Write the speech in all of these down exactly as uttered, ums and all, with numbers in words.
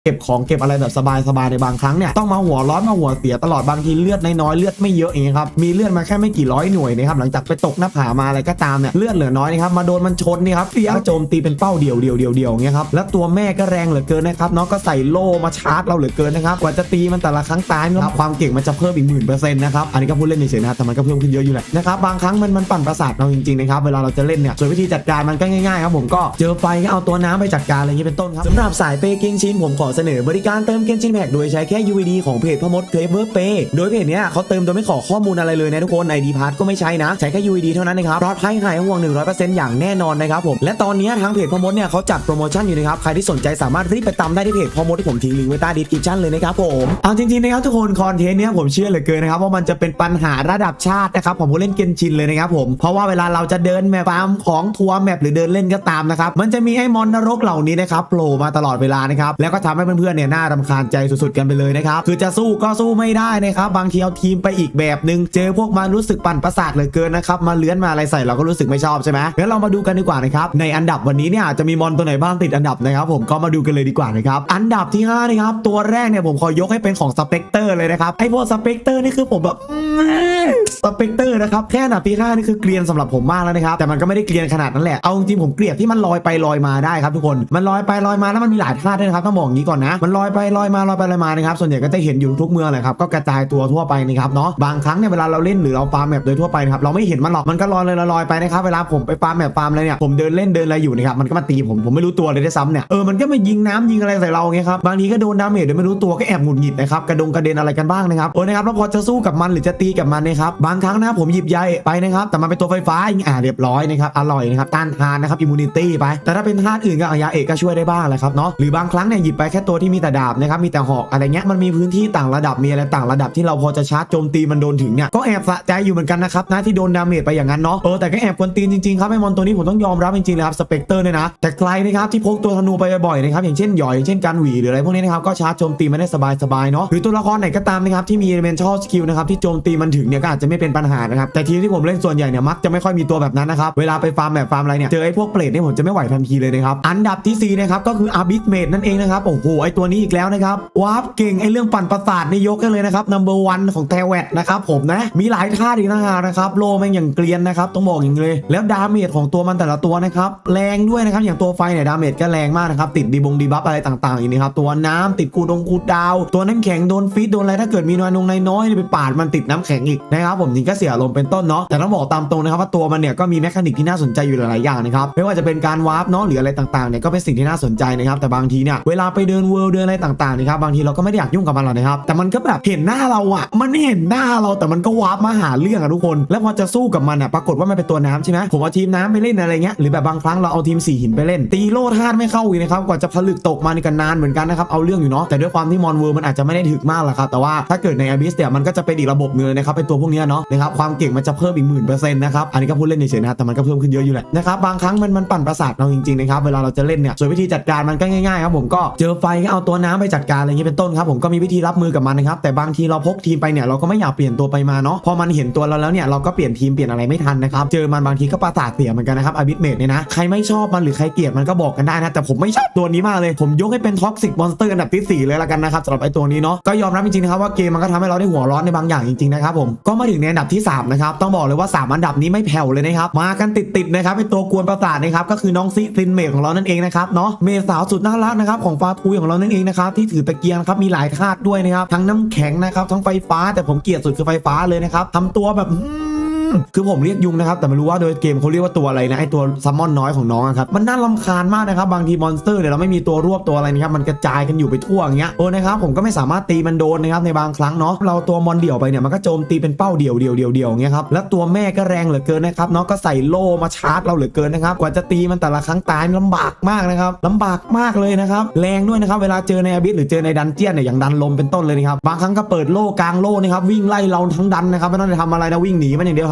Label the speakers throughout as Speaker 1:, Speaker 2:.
Speaker 1: เก็บของเก็บอะไรแบบสบายๆในบางครั้งเนี่ยต้องมาหัวร้อนมาหัวเสียตลอดบางทีเลือดน้อยๆเลือดไม่เยอะอย่างเงี้ยครับมีเลือดมาแค่ไม่กี่ร้อยหน่วยนะครับหลังจากไปตกหน้าผามาอะไรก็ตามเนี่ยเลือดเหลือน้อยนะครับมาโดนมันชนนี่ครับเสียโจมตีเป็นเป้าเดี่ยวเดี่ยวเดี่ยวเดี่ยวอย่างเงี้ยครับแล้วตัวแม่ก็แรงเหลือเกินนะครับน้องก็ใส่โล่มาชาร์จเราเหลือเกินนะครับกว่าจะตีมันแต่ละครั้งตายนะครับความเก่งมันจะเพิ่มอีกหมื่นเปอร์เซ็นต์นะครับอันนี้ก็พูดเล่นเฉยๆนะแต่มันก็เพิ่มขึ้นเยอะอยู่แหละนะครับบางครั้งมันมันปั่นประสาทเราจริงๆนะครับเวลาเราจะเล่นเนี่ยส่วนวิธีจัดการมันก็ง่ายๆครับผมก็เจอไฟก็เอาตัวน้ำไปจัดการอะไรอย่างนี้เป็นต้นครับสำหรับสายเปย์เกนชินผมขอเสนอบริการเติมเกนชินแพ็กโดยใช้แค่ ยู วี ดี ของเพจพ่อมดเคลเวอร์เปย์โดยเพจเนี้ยเขาเติมโดยไม่ขอข้อมูลอะไรเลยนะทุกคน ไอ ดี พาร์ทก็ไม่ใช้นะใช้แค่ ยู วี ดี เท่านั้นนะครับปลอดภัยหายห่วง หนึ่งร้อยเปอร์เซ็นต์ อย่างแน่นอนนะครับผมและตอนนี้ทางเพจพ่อมดเนี่ยเขาจัดโปรโมชั่นอยู่นะครับใครที่สนใจสามารถรีบไปตามได้ที่เพจพ่อมดที่ผมทิ้งลิงก์ไว้ใต้ดีสคริปชั่นเลยนะครับผมเอาจริงๆนะครับทุกคนคอนเทนต์เนี้ยผมเชื่อเหลือเกินนะครับว่ามันจะเป็นปัญหาระดับชาตินะครับผมผู้เล่นเกนชินเลยนะครับผมเพราะว่าเวลาเราจะเดินแมปฟาร์มของทัวร์แมปหรือเดินเล่นก็ตามนะครับมันจะมีไอ้มอนนรกเหล่านี้นะครับโผล่มาตลอดเวลานะครับแล้วก็ทำให้เพื่อนๆเนี่ยน่ารำคาญใจสุดๆกันไปเลยนะครับคือจะสู้ก็สู้ไม่ได้นะครับบางทีเอาทีมไปอีกแบบนึงเจอพวกมันรู้สึกปั่นประสาทเหลือเกินนะครับมาเลื้อนมาอะไรใส่เราก็รู้สึกไม่ชอบใช่ไหมงั้นเรามาดูกันดีกว่านะครับในอันดับวันนี้เนี่ยจะมีมอนตัวไหนบ้างติดอันดับนะครับผมก็มาดูกันเลยดีกว่านะครับอันดับที่ห้านะครับตัวแรกเนี่ยผมขอยกให้เป็นของสเปกเตอร์เลยนะครับไอ้พวกสเปกเตอร์นี่คือผมแบบสเปกเตอร์นะครับแค่อันดับที่ห้านี่คือเกลียนสำหรับผมมากแล้วนะครับแต่มันก็ไม่ได้เกลียนขนาดนั้นแหละเอาจริงๆผมเกลียดที่มันลอยไปลอยมาได้ครับทุกคนมันลอยไปลอยมาแล้วมันมีหลายท่าด้วยนะครับต้องบอกอย่างนี้ก่อนนะมันลอยไปลอยมาลอยไปลอยมานะครับส่วนใหญ่ก็จะเห็นอยู่ทุกเมืองเลยครับก็กระจายตัวทั่วไปนะครับเนาะบางครั้งเนี่ยเวลาเราเล่นหรือเราฟาร์มแมปโดยทั่วไปนะครับเราไม่เห็นมันหรอกมันก็ลอยเลยลอยไปนะครับเวลาผมไปฟาร์มแมปฟาร์มอะไรเนี่ยผมเดินเล่นเดินอะไรอยู่นะครับมันก็มาตีผมผมไม่รู้ตัวเลยด้วยซ้ำเนี่ยเออมันก็มายิงน้ำยิงอะไรใส่เราไงครับบางทีก็โดนดาเมจโดยไม่รู้ตัวก็แอบหงุดหงิดนะครับกระดงกระเด็นอะไรกันบ้างนะครับโอ้นะครับแล้วพอจะสู้กับมันหรือจะตีกับมันนะครับบางครั้งนะผมหยิบใยไปนะครับแต่มันเป็นตัวไฟฟ้าอย่างอ่าเรียบร้อยนะครับอร่อยนะครับต้านทานนะครับอิมมูนิตี้ไปแต่ถ้าเป็นธาตุอื่นก็ยาเอกก็ช่วยได้บ้างแหละครับเนาะหรือบางครั้งเนี่ยหยิบไปแค่ตัวที่มีแต่ดาบนะครับมีแต่หอกอะไรเงี้ยมันมีพื้นที่ต่างระดับมีอะไรต่างระดับที่เราพอจะชาร์จโจมตีมันโดนถึงเนี่ยก็แอบสะใจอยู่เหมือนกันนะครับนะที่โดนดาเมจไปอย่างนั้นเนาะเออแต่ก็แอบกวนตีนจริงๆครับไอ้มอนตัวนี้ผมต้องยอมรับจริงๆเลยครับสเปกเตอร์เนี่ยนะแต่ใครนะครับที่พกตัวธนูไปบ่อยๆนะครับอย่างเช่นหย่อยอย่างเช่นการหวีหรืออะไรพวกนี้นะครับก็ชาร์จโจมตีมันได้สบายๆเนาะหรือตัวละครไหนก็ตามนะครับที่มี elemental skill นะครับที่โจมตีมันถึงเนี่ยก็อาจจะไม่เป็นปัญหานะครับแต่ทีมที่ผมเล่นส่วนใหญ่เนี่ยมักจะไม่ค่อยมีตัวแบบนั้นนะครับเวลาไปฟาร์มแบบฟาร์มอะไรเนี่ยเจอไอ้พวกเปรตเนี่ยผมจะไม่ไหวทันทีเลยนะครับอันดับที่สี่นะครับก็คืออาบิสเมดนั่นเองนะครับโอ้โหไอ้ตัวนี้อีกแล้วนะครับวาร์ปเก่งไอ้เรื่องปั่นประสาทนี่ยกกันเลยนะครับ number one ของแทแวดนะครับผมนะมีหลายท่าอีกนะนะครับโลแม่งอย่างเกลียนนะครับต้องบอกอย่างเลยแล้วดาเมจของตัวมันแต่ละตัวนะครับแรงด้วยนะครับอย่างตัวไฟเนี่ยดาเมจก็แรงมากนะครับติดดีบงดีบัฟอะไรต่างๆอีกนะครับตัวน้ำติดกูดงกูดาวตัวน้ำแข็งโดนฟีดโดนอะไรถ้าเกิดมีน้อยนงน้อยๆไปปาดมันติดน้ำแข็งอีกนะครับผมนี่ก็เสียลมเป็นต้นเนาะแต่ต้องบอกตามตรงนะครับว่าตัวมันเนี่ยก็มีแมคานิกที่น่าสนใจอยู่หลายๆอย่างนะครับไม่ว่าจะเป็นการวาร์ปเนาะหรืออะไรต่างๆเนี่ยก็เป็นสิ่งที่น่าสนใจนะครับแต่บางทีเนี่ยเวลาไปเดินเวิลด์เดินอะไรต่างๆนะครับบางทีเราก็ไม่ได้อยากยุ่งกับมันหรอกนะครับแต่มันก็แบบเห็นหน้าเราอะมันเห็นหน้าเราแต่มันก็วาร์ปมาหาเรื่องอะทุกคนแล้วพอจะสู้กับมันอะปรากฏว่ามันเป็นตัวน้ำใช่ไหมผมเอาทีมน้ำไปเล่นอะไรเงี้ยหรือแบบบางครั้งเราเอาทีมสี่หินไปเล่นตีโล่ธาตุไม่เข้าอีกนะครับกว่าจะผลึกตกมานี่ก็นานเหมือนกันนะครับเอาเรื่องอยู่เนาะแต่ด้วยความที่มอนเวิร์มันอาจจะไม่ได้ถึกมากหรอกครับแต่ว่าถ้าเกิดในอาบิสเนี่ยมันก็จะเป็นอีกระบบนึงเลยนะครับเป็นตัวพวกนี้เนาะนะครับความเก่งมันจะเพิ่มอีกหมื่นเปอร์เซ็นต์นะครับอันนี้ก็พูดเล่นเฉยๆนะแต่มันก็เพิ่มขึ้นเยอะอยู่แหละนะครับบางครั้งมันมันปั่นประสาทเราจริงๆนะครับเวลาเราจะเล่นเนี่ยส่วนวิธีจัดการมันก็ง่ายๆครับผมก็เจอไฟก็เอาตัวน้ำไปจัดการอะไรอย่างนี้เป็นต้นครับผมก็มีวิธีรับมือกับมันนะครับแต่บางทีเราพกทีมไปเนี่ยเราก็ไม่อยากเปลี่ยนตัวไปมาเนาะพอมันเห็นตัวเราแล้วเนี่ยเราก็เปลี่ยนทีมเปลี่ยนอะไรไม่ทันนะครับเจอมันบางทีก็ประสาทเสียเหมือนกันนะครับอาบิสเมดเนี่ยนะใครไม่ชอบมันหรือใครเกลียดมันก็บอกกันได้นะแต่ผมไม่ชอบตัวนี้มากเลยผมยกให้เป็นท็อกซิกมอนสเตอร์อันดับที่สี่เลยละกันนะครับสำหรับไอ้ตัวนี้เนาะก็ยอมรับจริงๆนะครับว่าเกมมันก็ทำให้เราได้หัวร้อนในบางอย่างจริงๆนะครับผมก็มาถึงในอันดับที่สามนะครับต้องบอกเลยว่าสามอันดับนี้ไม่แผ่วเลยนะครับมากันติดๆนะครับเป็นตัวกวนประสาทนะครับก็คือน้องซิซินเมดของเรานั่นเองนะครับเนาะเมดสาวสุดน่ารักนะครับของฟาทูของเรานั่นเองนะครับที่ถือตะเกียงครับมีหลายธาตุด้วยนะครับทั้งน้ำแข็งนะครับทั้งไฟฟ้าแต่ผมเกลียดสุดคือไฟฟ้าเลยนะครับทำตัวแบบคือผมเรียกยุงนะครับแต่ไม่รู้ว่าโดยเกมเขาเรียกว่าตัวอะไรนะไอตัวซัมมอนน้อยของน้องครับมันน่ารำคาญมากนะครับบางทีมอนสเตอร์เนี่ยเราไม่มีตัวรวบตัวอะไรนะครับมันกระจายกันอยู่ไปทั่วอย่างเงี้ยโอ้นะครับผมก็ไม่สามารถตีมันโดนนะครับในบางครั้งเนาะเราตัวมอนเดี่ยวไปเนี่ยมันก็โจมตีเป็นเป้าเดี่ยวเดี่ยวเดี่ยวเดี่ยวอย่างเงี้ยครับแล้วตัวแม่ก็แรงเหลือเกินนะครับเนาะก็ใส่โล่มาชาร์จเราเหลือเกินนะครับกว่าจะตีมันแต่ละครั้งตายลำบากมากนะครับลำบากมากเลยนะครับแรงด้วยนะครับเวลาเจอในอาบิสหรือเจอในดันเจียนเนี่ยอย่างดันลมเป็นต้นเลยนะครับบางครั้งก็เปิดโล่กลางโล่นะครับวิ่งไล่เราทั้งดันนะครับไม่ต้องทำอะไรนะวิ่งหนีมันอย่างเดียวครับ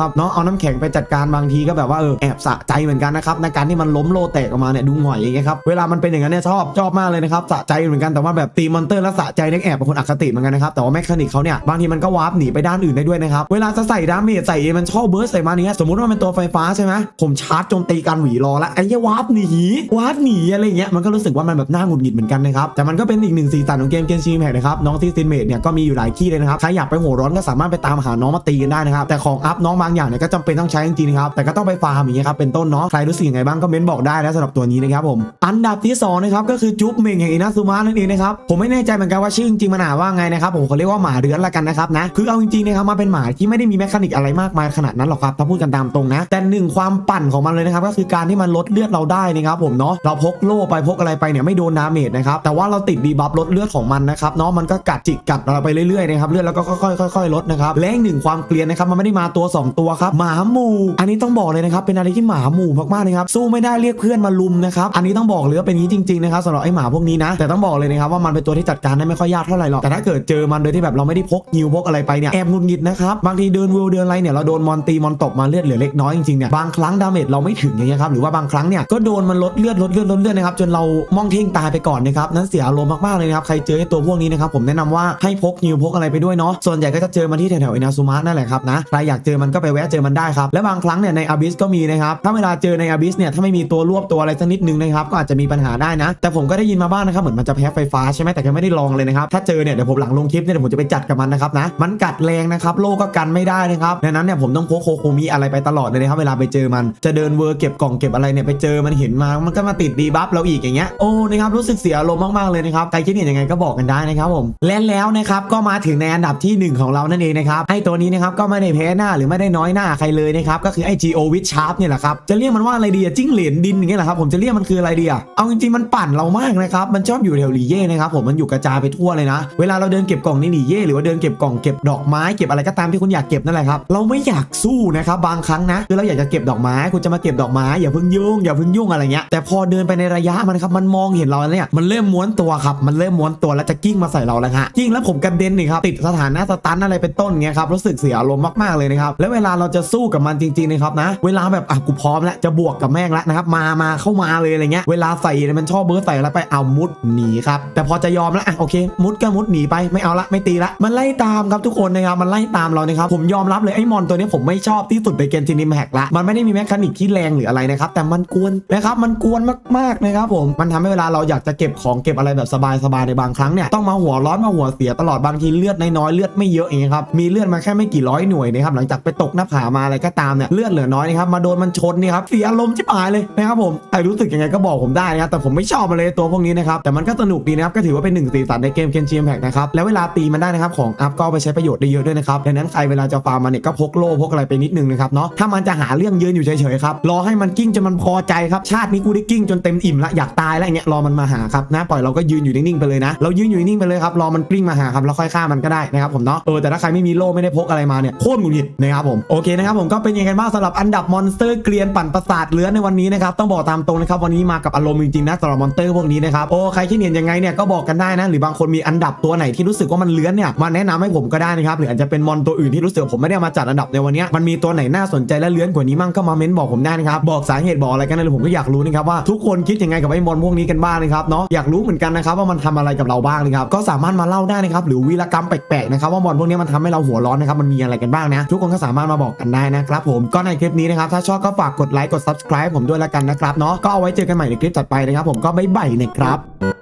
Speaker 1: นะครับเนาะเอาน้ำแข็งไปจัดการบางทีก็แบบว่าเออแอบสะใจเหมือนกันนะครับในการที่มันล้มโลแตกออกมาเนี่ยดูหงอยอย่างเงี้ยครับเวลามันเป็นอย่างนั้นเนี่ยชอบชอบมากเลยนะครับสะใจเหมือนกันแต่ว่าแบบตีมอนเตอร์แล้วสะใจเนี่ยแอบเป็นคนอคติเหมือนกันนะครับแต่ว่าแมคานิกเขาเนี่ยบางทีมันก็วาร์ปหนีไปด้านอื่นได้ด้วยนะครับเวลาจะใส่ดาเมจใส่เอมันชอบเบิร์สใส่มาเนี้ยสมมติว่ามันตัวไฟฟ้าใช่ไหมผมชาร์จโจมตีการหวีรอละไอ้เหี้ยวาร์ปหนีวาร์ปหนีอะไรเงี้ยมันก็รู้สึกว่ามันแบบน่าหงุดหงิดเหมือนกันนะครับแต่มันก็เป็นอีกหนึ่งสีสันของเกมเกนชินอิมแพคนะครับน้องซีซินเมดเนี่ยก็มีอยู่หลายที่เลยนะครับใครอยากไปหัวร้อนก็สามารถไปตามหาน้องมาตีกันได้นะครับแต่ของอัพน้องบางอย่างเนี่ยก็จำเป็นต้องใช้จริงๆนะครับแต่ก็ต้องไปฟาร์มอย่างเงี้ยครับเป็นต้นเนาะใครรู้สึกยังไงบ้างก็เม้นบอกได้นะสำหรับตัวนี้นะครับผมอันดับที่สองนะครับก็คือจุ๊บเมงแห่งอินาซุมะนั่นเองนะครับผมไม่แน่ใจเหมือนกันว่าชื่อจริงๆมันอ่านว่าไงนะครับผมเขาเรียกว่าหมาเรือนละกันนะครับนะคือเอาจริงๆนะครับมาเป็นหมาที่ไม่ได้มีแมคานิกอะไรมากมายขนาดนั้นหรอกครับถ้าพูดกันตามตรงนะแต่หนึ่งความปั่นของมันเลยนะครับก็คือการที่มันลดเลือดเราได้นะครับผมเนาะเราพกโล่ไปพกอะไรไปเนี่ยไม่โดนดาเมจนะครับแต่ว่าเราติดดีบัฟลดเลือดของมันนะครับเนาะมันก็กัดจิกกัดเราไปเรื่อยๆนะครับเลือดเราก็ค่อยๆค่อยๆลดนะครับและหนึ่งความเกลียนนะครับมันไม่ได้มาตัวสองตัวครับหมาหมู่อันนี้ต้องบอกเลยนะครับเป็นอะไรที่หมาหมู่มากๆเลยครับสู้ไม่ได้เรียกเพื่อนมาลุมนะครับอันนี้ต้องบอกเลยว่าเป็นนี้จริงๆนะครับสำหรับไอ้หมาพวกนี้นะแต่ต้องบอกเลยนะครับว่ามันเป็นตัวที่จัดการได้ไม่ค่อยยากเท่าไหร่หรอกแต่ถ้าเกิดเจอมันโดยที่แบบเราไม่ได้พกฮิวพกอะไรไปเนี่ยแอบหงุดหงิดนะครับบางทีเดินเวลเดินอะไรเนี่ยเราโดนมอนตีมอนตบมาเลือดเหลือเล็กน้อยจริงๆเนี่ยบางครั้งดาเมจเราไม่ถึงอย่างเงี้ยครับหรือว่าบางครั้งเนี่ยก็โดนมันลดเลือดลดเลือดลดเลือดนะครับจนเรามองเท่งตายไปก่อนนะครับนั้นเสียอารมณ์มากๆเลยนะครับใครเจอตัวพวกนี้นะครับผมแนะนำว่าให้พกฮิวพกอะไรไปด้วยเนาะส่วนใหญ่ก็จะเจอมันที่แถวๆอินาซุมะนั่นแหละครับนะใครอยากเจอมันก็ไปแวะเจอมันได้ครับและบางครั้งเนี่ยในอาบิสก็มีนะครับถ้าเวลาเจอในอาบิสเนี่ยถ้าไม่มีตัวรวบตัวอะไรสักนิดนึงนะครับก็อาจจะมีปัญหาได้นะแต่ผมก็ได้ยินมาบ้างนะครับเหมือนมันจะแพ้ไฟฟ้าใช่ไหมแต่ก็ไม่ได้ลองเลยนะครับถ้าเจอเนี่ยเดี๋ยวผมหลังลงคลิปเนี่ยเดี๋ยวผมจะไปจัดกับมันนะครับนะมันกัดแรงนะครับโล่ก็กันไม่ได้นะครับดังนั้นเนี่ยผมต้องพกโคโคมิอะไรไปตลอดเลยนะครับเวลาไปเจอมันจะเดินเวอร์เก็บกล่องเก็บอะไรเนี่ยไปเจอมันเห็นมามันก็มาติดดีบัฟเราอีกอย่างเงี้ยโอ้นะครับรู้สึกเสียอารมณ์มากๆเลยนะครับใครคิดเห็นยังไงก็บอกกันได้นะครับผมและแล้วนะครับก็มาถึงในอันดับที่หนึ่งของเรานั่นเองนะครับไอ้ตัวนี้นะครับก็ไม่ได้แพ้หน้าหรือไม่ได้น้อยหน้าใครเลยนะครับก็คือไอ้ จี โอ Witch Sharp เนี่ยแหละครับจะเรียกมันว่าอะไรดีอะจิ้งเหลนดินอย่างเงี้ยแหละครับผมจะเรียกมันคืออะไรดีอะเอาจริงๆมันปั่นเรามากนะครับมันชอบอยู่แถวหลีเย่นะครับผมมันอยู่กระจายไปทั่วเลยนะเวลาเราเดินเก็บกล่องในหลีเย่หรือว่าเดินเก็บกล่องเก็บดอกไม้เก็บอะไรก็ตามที่คุณอยากเก็บนั่นแหละครับเราไม่อยากสู้นะครับบางครั้งนะคือเราอยากจะเก็บดอกไม้คุณจะมาเก็บดอกไม้อย่าเพิ่งยุ่งอย่าเพิ่งยุ่งอะไรเงี้ยแต่พอเดินไปในระยะมันครับมันมองเห็นเราเนี่ยมันเริ่มม้วนตัวครับมันเริ่มม้วนตัวแล้วจะกิ้งมาใส่เราแล้วฮะกิ้งแล้วผมกระเด็นนี่ครับติดสถานะสตันอะไรเป็นต้นเงี้ยครับรู้สึกเสียอารมณ์มากๆเลยนะครับแล้วเวลาเราจะสู้กับมันจริงๆนะครับนะเวลาแบบอ่ะกูพร้อมแล้วจะบวกกับแม่งแล้วนะครับมามาเข้ามาเลยอะไรเงี้ยเวลาใส่มันชอบเบิร์ดใส่แล้วไปเอามุดหนีครับแต่พอจะยอมแล้วอ่ะโอเคมุดก็มุดหนีไปไม่เอาละไม่ตีละมันไล่ตามครับทุกคนนะครับมันไล่ตามเรานะครับผมยอมรับเลยไอ้มอนตัวนี้ผมไม่ชอบที่สุดในเกมจินนิมแฮกละมันไม่ได้มีแมคานิกที่แรงหรืออะไรนะครับแต่มันกวนนะครับมันกวนมากๆนะครับผมมันทำให้เวลาเราอยากจะเก็บของเก็บอะไรแบบสบายๆในบางครั้งเนี่ยต้องมาหัวร้อนมาหัวเสียตลอดบางทีเลือดน้อยๆเลือดไม่เยอะอย่างเงี้ยครับมีเลือดมาแค่ไม่กี่ร้อยหน่วยนะครับหลังจากไปตกหน้าผามาอะไรก็ตามเนี่ยเลือดเหลือน้อยนะครับมาโดนมันชนนี่ครับเสียอารมณ์ชิบหายเลยนะครับผมใครรู้สึกยังไงก็บอกผมได้นะครับแต่ผมไม่ชอบมันเลยตัวพวกนี้นะครับแต่มันก็สนุกดีนะครับก็ถือว่าเป็นหนึ่งสีสันในเกมเคนชินอิมแพคนะครับแล้วเวลาตีมันได้นะครับของอัพก็ไปใช้ประโยชน์ได้เยอะด้วยนะครับดังนั้นใครเวลาจะฟาร์มมันเนี่ยก็พกโล่พกอะไรไปนิดนึงนะครับเนาะถ้ามันจะหาเรื่องยืนอยู่เฉยๆครับรอให้มันกิ้งจนมันพอใจครับชาตินี้กูได้กิ้งจนเต็มอิ่มละอยากตายแล้วอย่างเงี้ยรอมันมาหาครับนะปล่อยเราก็ยืนอยู่นิ่งๆไปเลยนะเรายืนอยู่นิ่งๆไปเลยครับรอมันกลิ้งมาหาครับแล้วค่อยฆ่ามันก็ได้นะครับผมเนาะเออแต่ถ้าใครไม่มีโล่ไม่ได้พกอะไรมาเนี่ยโคตรหงุดหงิดนะครับผมโอเคนะครับผมก็เป็นยังไงบ้างสำหรับอันดับมอนสเตอร์เกลียนปั่นประสาทเลื้อนในวันนี้นะครับต้องบอกตามตรงนะครับวันนี้มากับอารมณ์จริงๆนะสำหรับมอนสเตอร์พวกนี้นะครับโอ้ใครคิดเห็นยังไงเนี่ยก็บอกกันได้นะหรือบางคนมีอันดับตัวไหนที่รู้สึกว่ามันเลื้อนเนี่ยมาแนะนำให้ผมก็ได้นะครับหรืออาจจะเป็นมอนตัวอื่นที่รู้สึกผมไม่ได้มาจัดอันดับในวันนี้มันมีตัวไหนน่าสนใจและเลื้อนกว่านี้มั่งก็มาเม้นบอกผมได้นะครับบอกสาเหตุบอกอะไรกันเลยผมก็อยากรู้นะครับว่าทุกคนคิดยังไงกับไอ้มอนพวกนี้กันบ้างนะครับเนาะอยากรู้เหมือนกันนะครับว่ามันทำอะไรกับเราบ้างนะครับก็สามารถมาเล่าได้นะครับหรือวีรกรรมแปลกๆนะครับว่ามอนพวกนี้มันทำให้เราหัวร้อนนะครับมันมีอะไรกันบ้างนะทุกคนก็สามารถมาบอกกันได้นะครับผมก็ในคลิปนี้นะครับถ้าชอบก็ฝากกดไลค์กด ซับสไครบ์ ผมด้วยแล้วกันนะครับเนาะก็เอาไว้เจอกันใหม่ในคลิปถัดไปนะครับผมก็บ๊ายบายนะครับ